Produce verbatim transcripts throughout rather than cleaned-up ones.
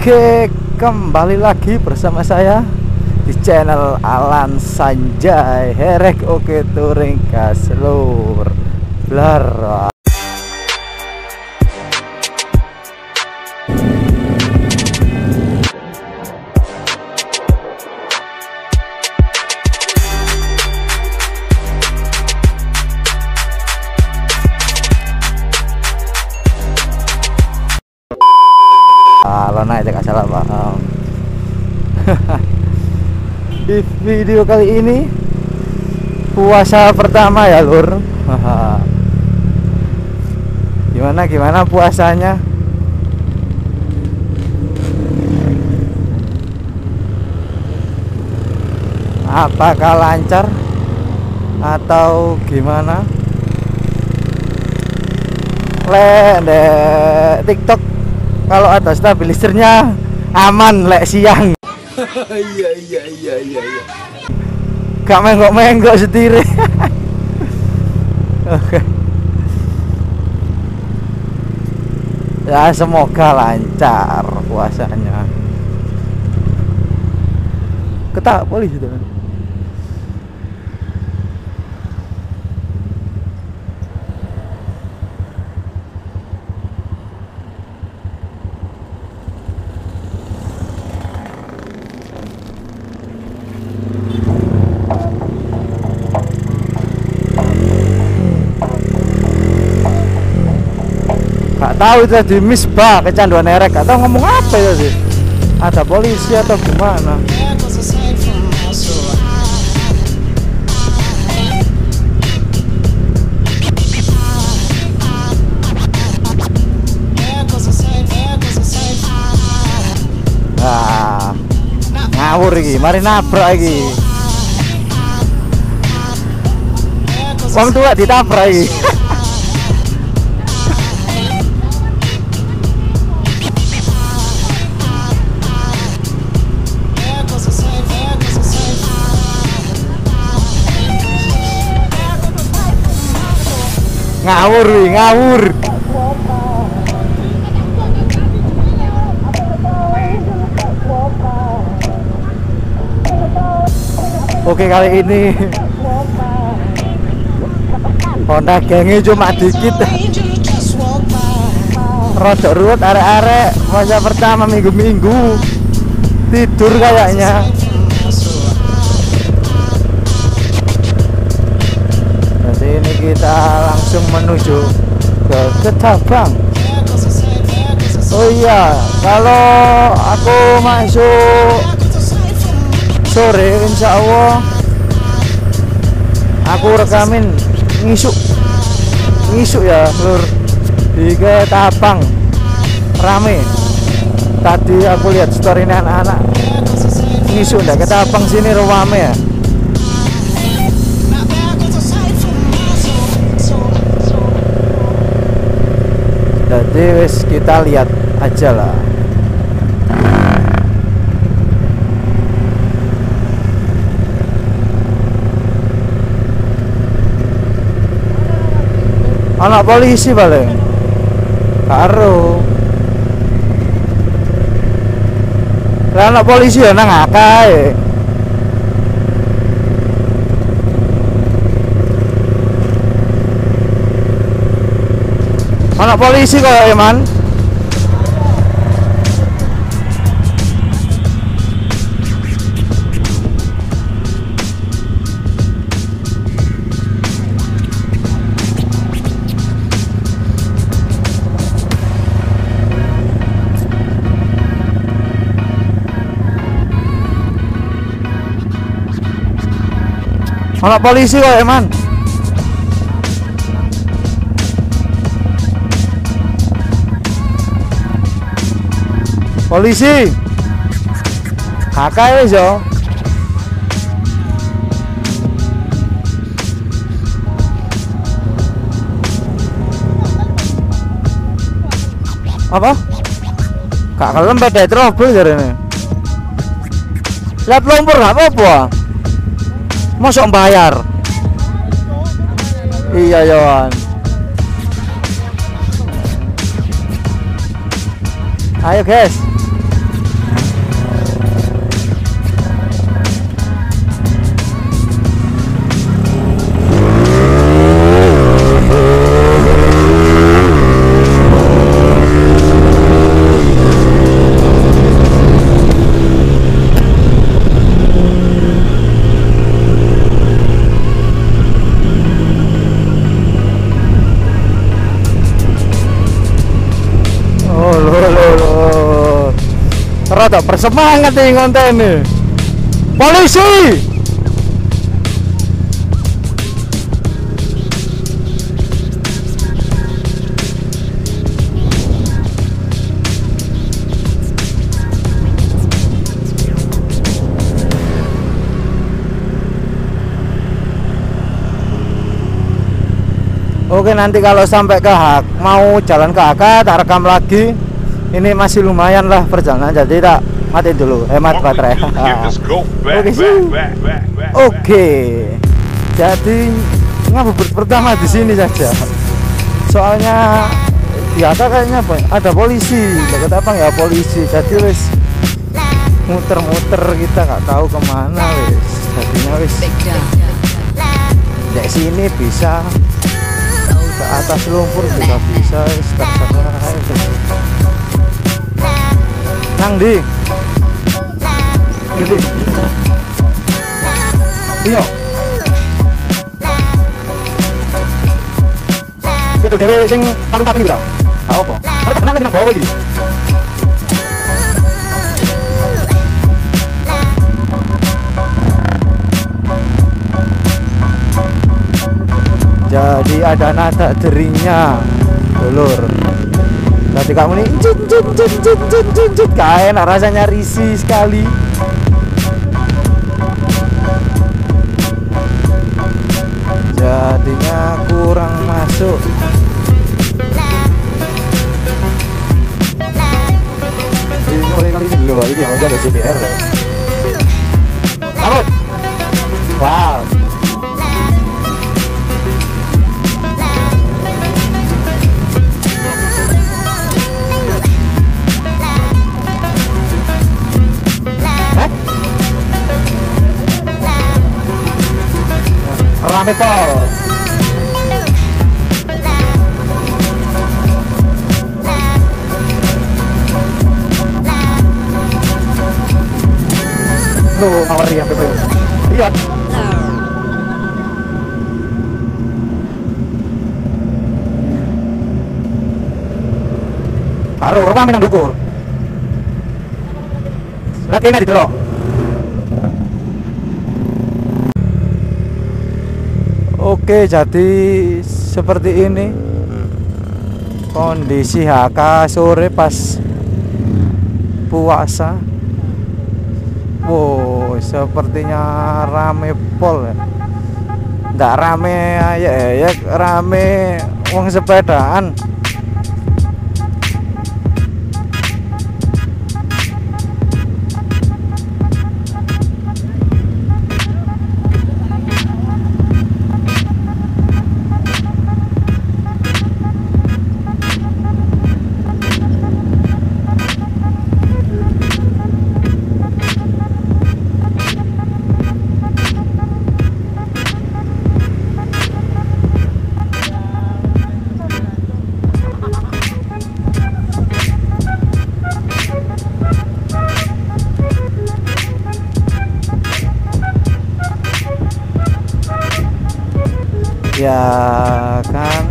Oke, kembali lagi bersama saya di channel Alan Sanjay Herek Oke Touring Gaslur Blar. Kalau naik jangan salah paham. Di video kali ini puasa pertama ya lur. Gimana gimana puasanya? Apakah lancar atau gimana? Le dek TikTok kalau ada stabilisernya aman lek siang. Iya iya iya iya iya. Gak menggok-menggok sendiri. Oke. Ya semoga lancar puasanya. Ketak polisi tuh. Gak tahu itu di misbah kecanduan erek, gak tahu ngomong apa itu sih. Ada polisi atau gimana? Nah, ngawur iki, mari nabrak iki. Wong tua ditabrak iki. Ngawur wi, ngawur. Oke, kali ini Honda gengnya cuma dikit. Rodok ruwet arek-arek masa pertama minggu-minggu tidur kayaknya. Ini kita langsung menuju ke Ketapang. Oh iya, kalau aku masuk sore insya Allah aku rekamin ngisuk ngisuk ya lur di Ketapang rame. Tadi aku lihat story ini anak-anak ngisuk ndak Ketapang sini rame ya. Jadi wes kita lihat aja lah. Anak polisi paling karo. Lah anak polisi ya nang akae. Anak polisi kok Eman. Anak polisi kok Eman. Polisi kakak wis yo. Apa? Kak kelem pada trouble jarene. Lihat lumpur gak apa-apa. Mosok bayar. Iya Yohan. Ayo guys. rada bersemangat nih konten nih. Polisi. Oke, nanti kalau sampai ke Hak, mau jalan ke H K tak rekam lagi. Ini masih lumayan lah perjalanan, jadi tak matiin dulu, hemat baterai. Oke sih. Oke, jadi ngabuburit pertama di sini saja. Soalnya di H K kayaknya apa? Ada polisi, dekat apa ya polisi. Jadi wis muter-muter kita nggak tahu kemana wis. Jadinya wis dari sini bisa ke atas lumpur juga bisa, terserah itu. Nang di gitu. Iya. Itu dhewe sing paling paling ora. Ah opo? Arep kenal nang bawah iki. Jadi ada nada deringnya, dulur. Nanti kamu nih, jut jut jut jut jut jut jut, kayak enak rasanya, risih sekali. Jadinya kurang masuk. Ini mulai kali ini dulu, ini yang udah ada C B R. Sambut. Wow. Rame tol. Tuh, power ya, betul. Iya. Karo rame nang dukur. Lagi enak didelok. Oke, jadi seperti ini kondisi H K sore pas puasa. Wow, sepertinya rame pol ya. Nggak rame ya, ya rame wong sepedaan. Ya kan,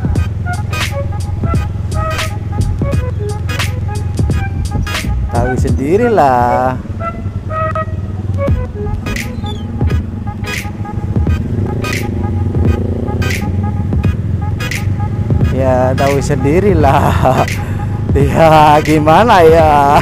tahu sendirilah. Ya tahu sendirilah. Ya gimana ya.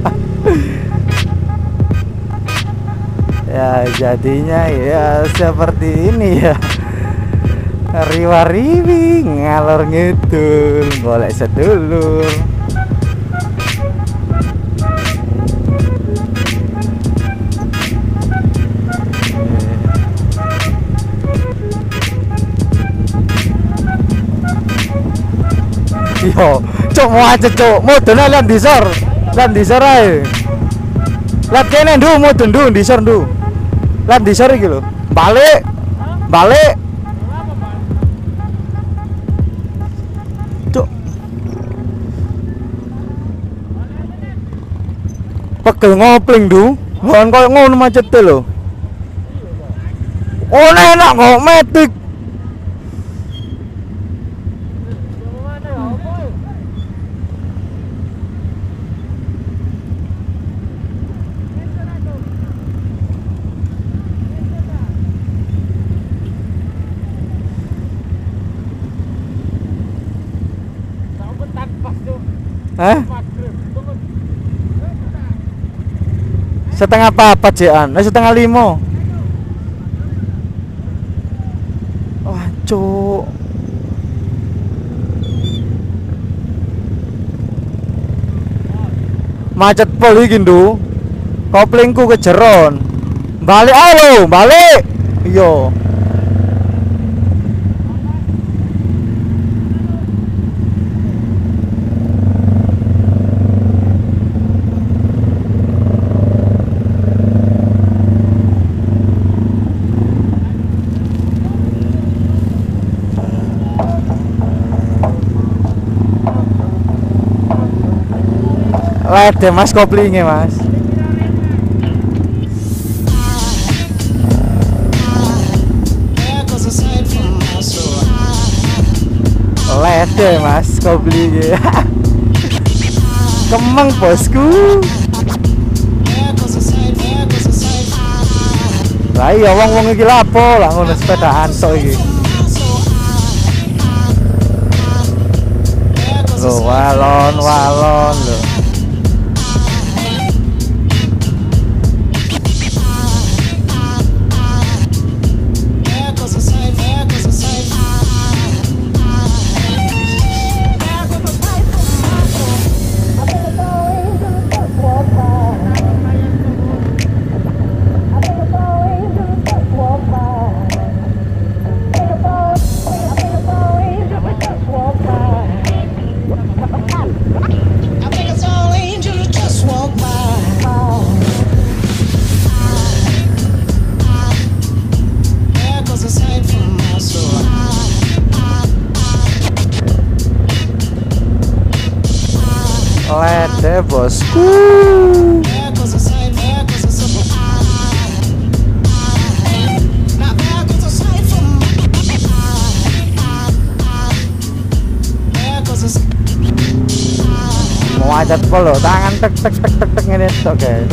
Ya jadinya ya seperti ini ya. Riwa-riwi ngalor ngidul golek sedulur. Yo, cok mau aja cok, mau dona lihat disor, lihat disor aja. Lihat kene ndu, mau ndu disor ndu. Lihat disor iki lho. Balik, balik. Cok. Pegel ngopling ndu, bukan koyo ngono macete lho. Oh enak kok metik. Hah? Setengah apa jean? Eh setengah limo. Wah, cuk. Macet pol iki, Ndu. Koplingku kejeron. Balik ae lho, balik. Iya. Lede mas koplingnya mas. Lede mas koplingnya. Kemeng bosku. Lah iya wong-wong iki lapo lah ngono sepedaan tok iki. Lho walon walon lho. Lede bosku. Mau ajat polo tangan tek tek tek tek tek ngene tok guys.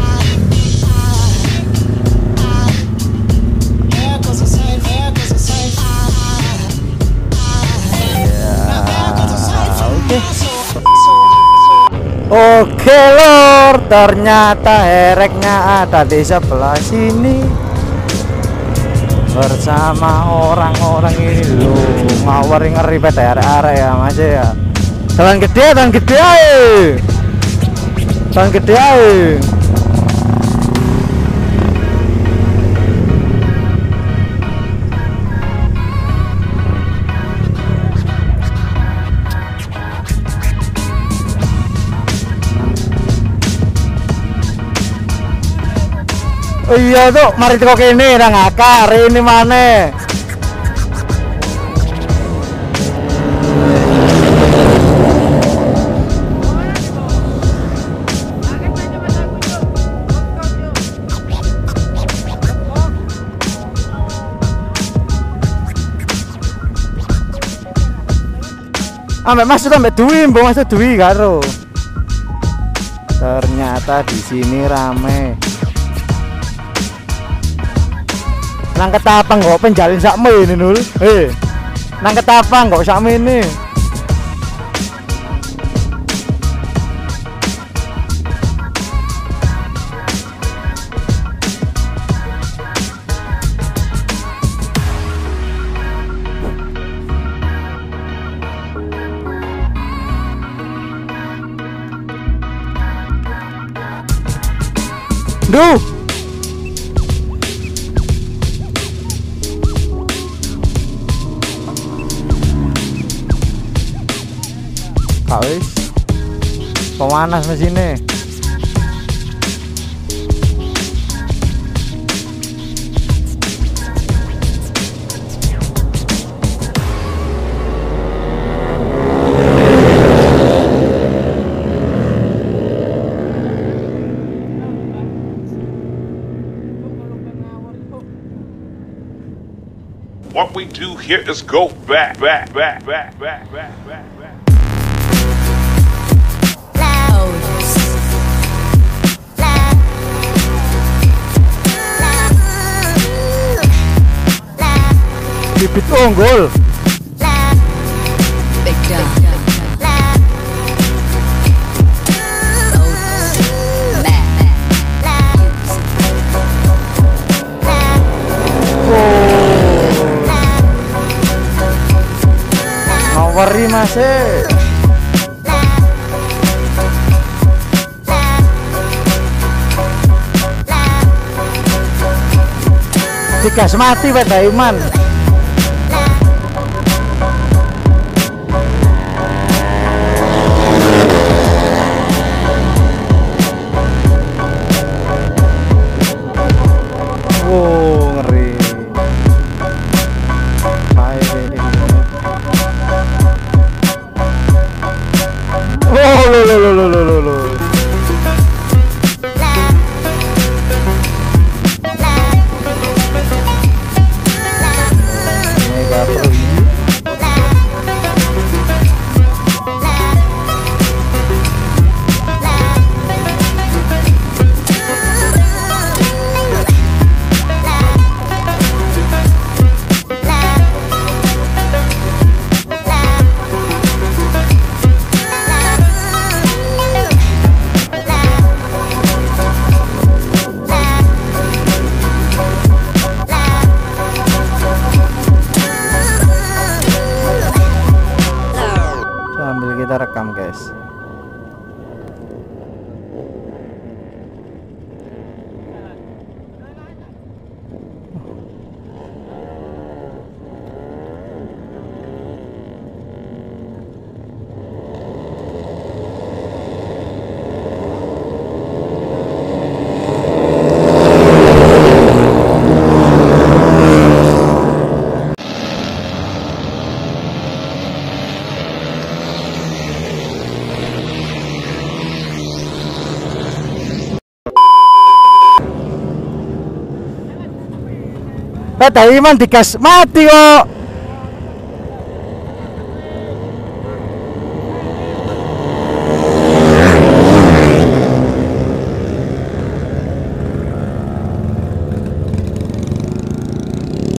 Oke lor, ternyata hereknya ada di sebelah sini bersama orang-orang ini loh. Ngawari ngeri pada arek-arek ya mas ya. Jalan gede, jalan gede aja, jalan gede aja. Oh iya tuh, mari kok kene ra ngakar ini mana? Ambek Mas ambek Dwi, Mbok Mas Dwi karo. Ternyata di sini rame. Nang ketapang kok penjalin sakme ini nul. Eh, nang ketapang kok sakme ini. Duh. Kawis pemanas mesinnya. What we do here is go back, back, back, back, back, back, back, back. Bibit unggul. masih. Digas mati Pak Daiman. Wow, ngeri. Oh, lo lo lo lo lo lo. Mega Pro. Sambil kita rekam guys. Pak Daiman digas mati kok.